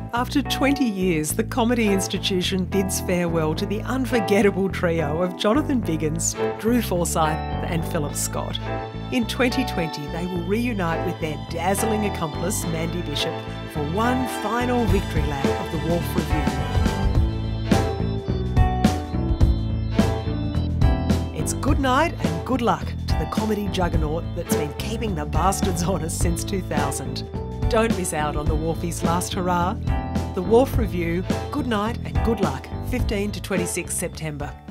After 20 years, the comedy institution bids farewell to the unforgettable trio of Jonathan Biggins, Forsythe and Phillip Scott. In 2020, they will reunite with their dazzling accomplice, Mandy Bishop, for one final victory lap of the Wharf Revue. It's good night and good luck to the comedy juggernaut that's been keeping the bastards honest since 2000. Don't miss out on the Wharfies' last hurrah. The Wharf Revue, good night and good luck, 15 to 26 September.